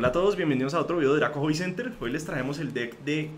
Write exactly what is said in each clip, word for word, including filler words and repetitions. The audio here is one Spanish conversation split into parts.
Hola a todos, bienvenidos a otro video de Draco Hobby Center. Hoy les traemos el deck de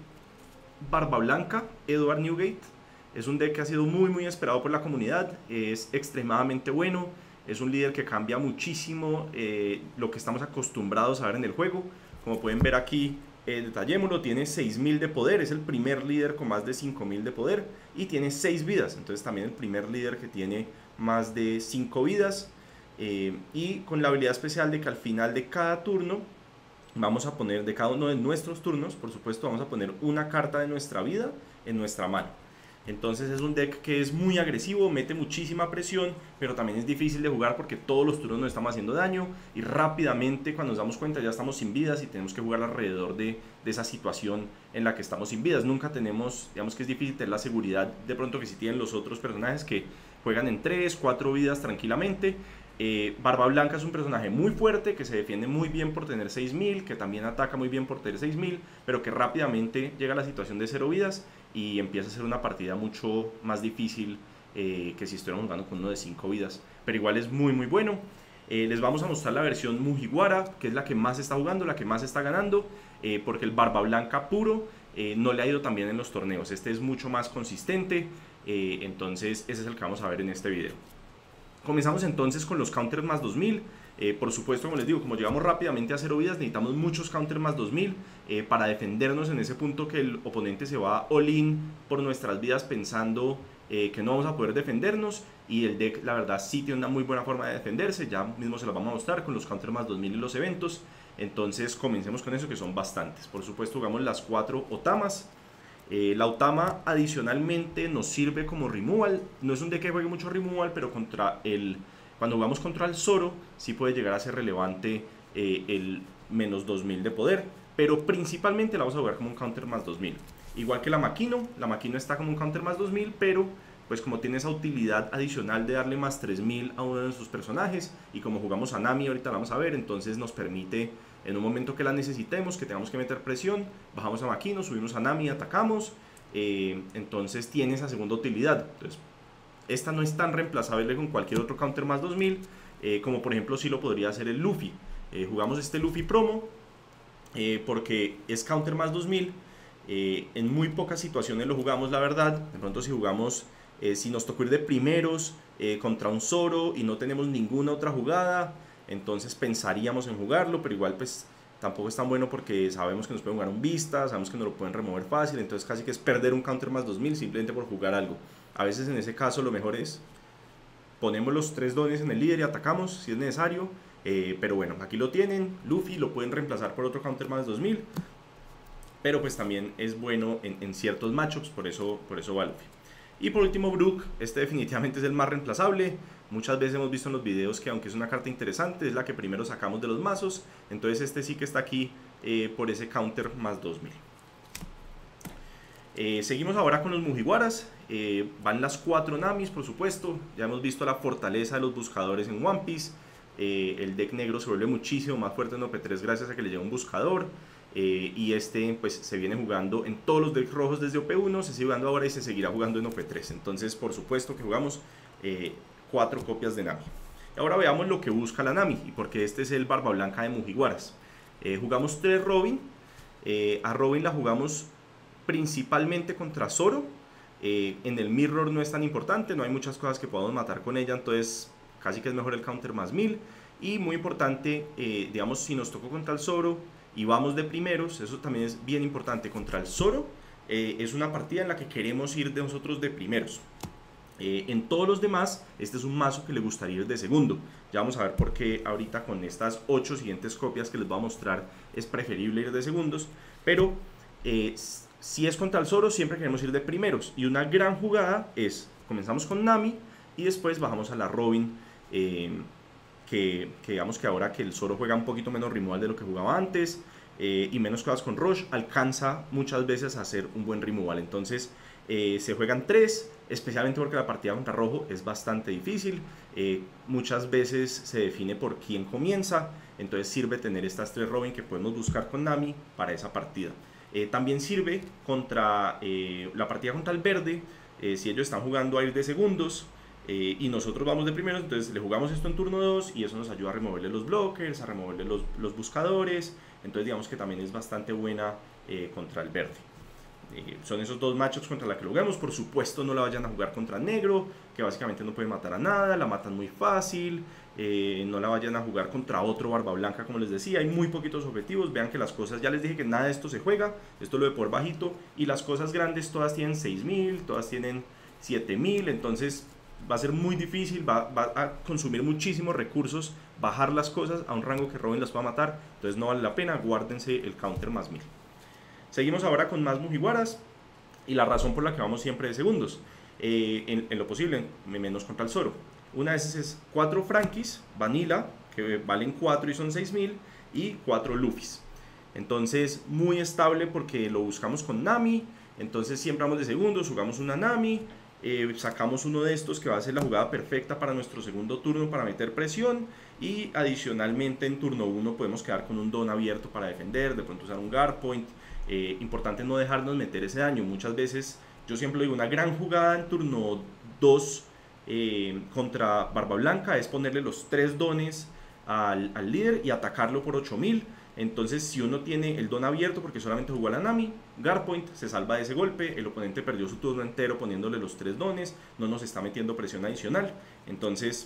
Barba Blanca, Edward Newgate. Es un deck que ha sido muy muy esperado por la comunidad, es extremadamente bueno, es un líder que cambia muchísimo eh, lo que estamos acostumbrados a ver en el juego. Como pueden ver aquí, eh, detallémoslo, tiene seis mil de poder, es el primer líder con más de cinco mil de poder y tiene seis vidas, entonces también el primer líder que tiene más de cinco vidas. Eh, y con la habilidad especial de que al final de cada turno vamos a poner, de cada uno de nuestros turnos, por supuesto, vamos a poner una carta de nuestra vida en nuestra mano. Entonces es un deck que es muy agresivo, mete muchísima presión, pero también es difícil de jugar porque todos los turnos nos estamos haciendo daño y rápidamente cuando nos damos cuenta ya estamos sin vidas y tenemos que jugar alrededor de, de esa situación en la que estamos sin vidas. Nunca tenemos, digamos que es difícil tener la seguridad de pronto que si tienen los otros personajes que juegan en tres, cuatro vidas tranquilamente. Eh, Barba Blanca es un personaje muy fuerte, que se defiende muy bien por tener seis mil, que también ataca muy bien por tener seis mil, pero que rápidamente llega a la situación de cero vidas y empieza a ser una partida mucho más difícil eh, que si estuviéramos jugando con uno de cinco vidas, pero igual es muy muy bueno. Eh, les vamos a mostrar la versión Mugiwara, que es la que más está jugando, la que más está ganando, eh, porque el Barba Blanca puro eh, no le ha ido tan bien en los torneos. Este es mucho más consistente, eh, entonces ese es el que vamos a ver en este video. Comenzamos entonces con los counters más dos mil. Eh, por supuesto, como les digo, como llegamos rápidamente a cero vidas, necesitamos muchos counters más dos mil eh, para defendernos en ese punto que el oponente se va all in por nuestras vidas pensando eh, que no vamos a poder defendernos. Y el deck, la verdad, sí tiene una muy buena forma de defenderse. Ya mismo se los vamos a mostrar con los counters más dos mil y los eventos. Entonces, comencemos con eso, que son bastantes. Por supuesto, jugamos las cuatro Otamas. Eh, la Otama adicionalmente nos sirve como removal. No es un deck que juegue mucho removal, pero contra el, cuando jugamos contra el Zoro sí puede llegar a ser relevante eh, el menos dos mil de poder, pero principalmente la vamos a jugar como un counter más dos mil. Igual que la Makino, la Makino está como un counter más dos mil, pero pues como tiene esa utilidad adicional de darle más tres mil a uno de sus personajes, y como jugamos a Nami, ahorita la vamos a ver, entonces nos permite, en un momento que la necesitemos, que tengamos que meter presión, bajamos a Makino, subimos a Nami, atacamos, eh, entonces tiene esa segunda utilidad. Entonces, esta no es tan reemplazable con cualquier otro counter más dos mil, eh, como por ejemplo si lo podría hacer el Luffy. Eh, jugamos este Luffy promo, eh, porque es counter más dos mil, eh, en muy pocas situaciones lo jugamos, la verdad. De pronto si jugamos... Eh, si nos tocó ir de primeros eh, contra un Zoro y no tenemos ninguna otra jugada, entonces pensaríamos en jugarlo, pero igual pues tampoco es tan bueno porque sabemos que nos pueden jugar un Vista, sabemos que nos lo pueden remover fácil, entonces casi que es perder un counter más dos mil simplemente por jugar algo. A veces en ese caso lo mejor es ponemos los tres dones en el líder y atacamos si es necesario, eh, pero bueno, aquí lo tienen, Luffy lo pueden reemplazar por otro counter más dos mil, pero pues también es bueno en, en ciertos matchups, por eso, por eso va Luffy. Y por último Brook, este definitivamente es el más reemplazable. Muchas veces hemos visto en los videos que aunque es una carta interesante, es la que primero sacamos de los mazos. Entonces este sí que está aquí eh, por ese counter más dos mil. Eh, seguimos ahora con los Mugiwaras. Eh, van las cuatro Namis, por supuesto. Ya hemos visto la fortaleza de los buscadores en One Piece. Eh, el deck negro se vuelve muchísimo más fuerte en O P tres gracias a que le llega un buscador. Eh, y este pues se viene jugando en todos los decks rojos desde O P uno, se sigue jugando ahora y se seguirá jugando en O P tres. Entonces por supuesto que jugamos eh, cuatro copias de Nami. Y ahora veamos lo que busca la Nami y porque este es el Barba Blanca de Mugiwaras. Eh, jugamos tres Robin. eh, A Robin la jugamos principalmente contra Zoro. eh, En el Mirror no es tan importante, no hay muchas cosas que podamos matar con ella, entonces casi que es mejor el counter más mil. Y muy importante, eh, digamos si nos tocó contra el Zoro y vamos de primeros, eso también es bien importante contra el Zoro, eh, es una partida en la que queremos ir de nosotros de primeros. Eh, en todos los demás, este es un mazo que le gustaría ir de segundo. Ya vamos a ver por qué ahorita con estas ocho siguientes copias que les voy a mostrar es preferible ir de segundos, pero eh, si es contra el Zoro siempre queremos ir de primeros. Y una gran jugada es, comenzamos con Nami y después bajamos a la Robin, eh, Que, que digamos que ahora que el Zoro juega un poquito menos removal de lo que jugaba antes eh, y menos cosas con Rush, alcanza muchas veces a hacer un buen removal. Entonces eh, se juegan tres, especialmente porque la partida contra Rojo es bastante difícil. Eh, muchas veces se define por quién comienza, entonces sirve tener estas tres Robin que podemos buscar con Nami para esa partida. Eh, también sirve contra eh, la partida contra el verde, eh, si ellos están jugando a ir de segundos. eh, y nosotros vamos de primeros, entonces le jugamos esto en turno dos y eso nos ayuda a removerle los blockers, a removerle los, los buscadores, entonces digamos que también es bastante buena eh, contra el verde. Eh, son esos dos matchups contra la que lo jugamos. Por supuesto no la vayan a jugar contra negro, que básicamente no puede matar a nada, la matan muy fácil. Eh, no la vayan a jugar contra otro barba blanca, como les decía, hay muy poquitos objetivos. Vean que las cosas, ya les dije que nada de esto se juega, esto es lo de por bajito, y las cosas grandes todas tienen seis mil, todas tienen siete mil, entonces va a ser muy difícil, va, va a consumir muchísimos recursos bajar las cosas a un rango que Robin las pueda matar, entonces no vale la pena, guárdense el counter más mil. Seguimos ahora con más Mugiwaras, y la razón por la que vamos siempre de segundos, eh, en, en lo posible, menos contra el Zoro. Una de esas es cuatro Frankies, Vanilla, que valen cuatro y son seis mil, y cuatro Luffys. Entonces, muy estable porque lo buscamos con Nami, entonces siempre vamos de segundos, jugamos una Nami, eh, sacamos uno de estos que va a ser la jugada perfecta para nuestro segundo turno para meter presión, y adicionalmente en turno uno podemos quedar con un don abierto para defender, de pronto usar un guard point. Eh, importante no dejarnos meter ese daño. Muchas veces, yo siempre digo, una gran jugada en turno dos eh, contra Barba Blanca es ponerle los tres dones al, al líder y atacarlo por ocho mil. Entonces, si uno tiene el don abierto porque solamente jugó a la Nami, guard point, se salva de ese golpe, el oponente perdió su turno entero poniéndole los tres dones, no nos está metiendo presión adicional. Entonces,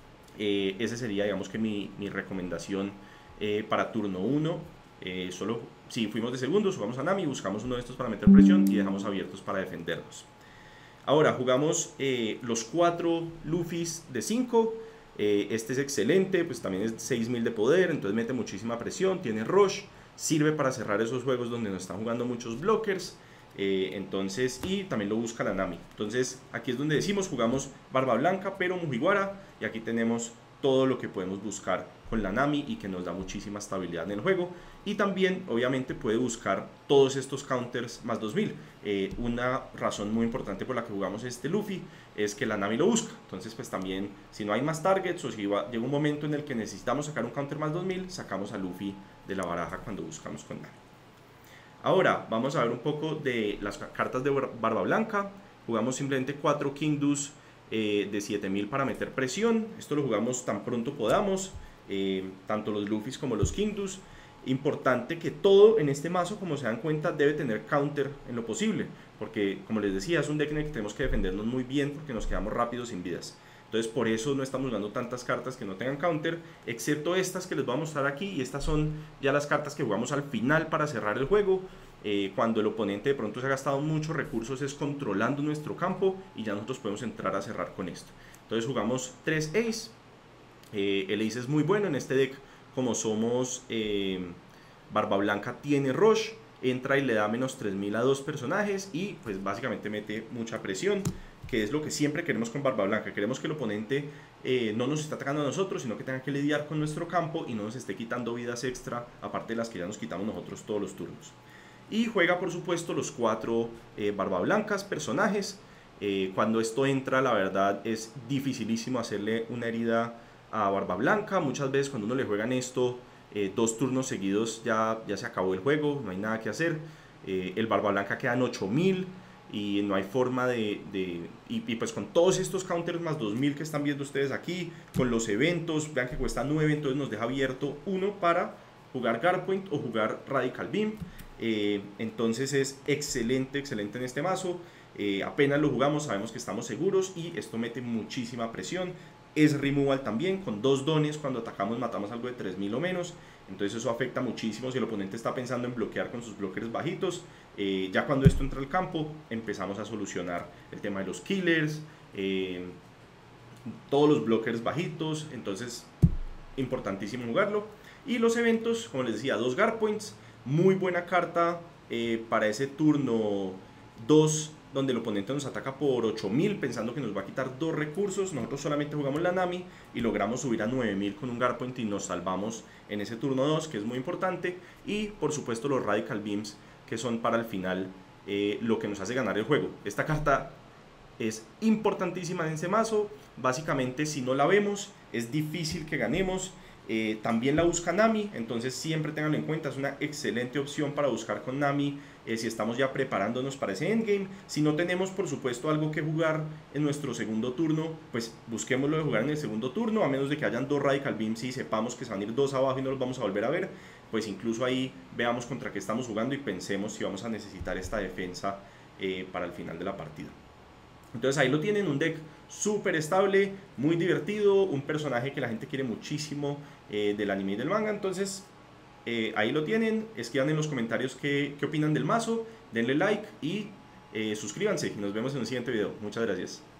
eh, esa sería, digamos que mi, mi recomendación eh, para turno uno. Eh, solo si fuimos de segundos, jugamos a Nami, buscamos uno de estos para meter presión y dejamos abiertos para defendernos. Ahora jugamos eh, los cuatro Luffys de cinco. Eh, este es excelente, pues también es seis mil de poder, entonces mete muchísima presión, tiene rush, sirve para cerrar esos juegos donde nos están jugando muchos blockers. Eh, entonces, y también lo busca la Nami. Entonces aquí es donde decimos jugamos Barba Blanca pero Mugiwara, y aquí tenemos todo lo que podemos buscar con la Nami y que nos da muchísima estabilidad en el juego. Y también obviamente puede buscar todos estos counters más dos mil. Eh, una razón muy importante por la que jugamos este Luffy es que la Nami lo busca. Entonces pues también si no hay más targets o si va, llega un momento en el que necesitamos sacar un counter más dos mil, sacamos a Luffy de la baraja cuando buscamos con Nami. Ahora vamos a ver un poco de las cartas de Barba Blanca. Jugamos simplemente cuatro Kingdoms eh, de siete mil para meter presión. Esto lo jugamos tan pronto podamos, eh, tanto los Luffys como los Kingdoms. Importante que todo en este mazo, como se dan cuenta, debe tener counter en lo posible, porque como les decía, es un deck en el que tenemos que defendernos muy bien porque nos quedamos rápidos sin vidas. Entonces por eso no estamos jugando tantas cartas que no tengan counter, excepto estas que les voy a mostrar aquí, y estas son ya las cartas que jugamos al final para cerrar el juego. Eh, cuando el oponente de pronto se ha gastado muchos recursos es controlando nuestro campo y ya nosotros podemos entrar a cerrar con esto. Entonces jugamos tres Ace. Eh, el Ace es muy bueno en este deck. Como somos eh, Barba Blanca tiene rush, entra y le da menos tres mil a dos personajes y pues básicamente mete mucha presión, que es lo que siempre queremos con Barba Blanca. Queremos que el oponente eh, no nos esté atacando a nosotros, sino que tenga que lidiar con nuestro campo y no nos esté quitando vidas extra, aparte de las que ya nos quitamos nosotros todos los turnos. Y juega por supuesto los cuatro eh, Barba Blancas personajes. Eh, cuando esto entra, la verdad es dificilísimo hacerle una herida a Barba Blanca. Muchas veces cuando uno le juegan esto eh, dos turnos seguidos ya, ya se acabó el juego, no hay nada que hacer. Eh, el Barba Blanca queda en ocho mil y no hay forma de... de y, y pues con todos estos counters más dos mil que están viendo ustedes aquí, con los eventos, vean que cuesta nueve, entonces nos deja abierto uno para jugar Guard Point o jugar Radical Beam. Eh, entonces es excelente, excelente en este mazo. Eh, apenas lo jugamos sabemos que estamos seguros y esto mete muchísima presión. Es removal también, con dos dones cuando atacamos matamos algo de tres mil o menos, entonces eso afecta muchísimo si el oponente está pensando en bloquear con sus blockers bajitos. Eh, ya cuando esto entra al campo empezamos a solucionar el tema de los killers, eh, todos los blockers bajitos, entonces importantísimo jugarlo. Y los eventos, como les decía, dos guard points, muy buena carta eh, para ese turno dos, donde el oponente nos ataca por ocho mil pensando que nos va a quitar dos recursos. Nosotros solamente jugamos la Nami y logramos subir a nueve mil con un guard point y nos salvamos en ese turno dos, que es muy importante. Y por supuesto los Radical Beams, que son para el final eh, lo que nos hace ganar el juego. Esta carta es importantísima en ese mazo. Básicamente si no la vemos es difícil que ganemos. Eh, también la busca Nami, entonces siempre tenganlo en cuenta, es una excelente opción para buscar con Nami eh, si estamos ya preparándonos para ese endgame. Si no tenemos por supuesto algo que jugar en nuestro segundo turno, pues busquémoslo de jugar en el segundo turno, a menos de que hayan dos Radical Beams y sepamos que se van a ir dos abajo y no los vamos a volver a ver, pues incluso ahí veamos contra qué estamos jugando y pensemos si vamos a necesitar esta defensa eh, para el final de la partida. Entonces ahí lo tienen, un deck súper estable, muy divertido, un personaje que la gente quiere muchísimo eh, del anime y del manga. Entonces eh, ahí lo tienen, escriban en los comentarios qué, qué opinan del mazo, denle like y eh, suscríbanse y nos vemos en un siguiente video. Muchas gracias.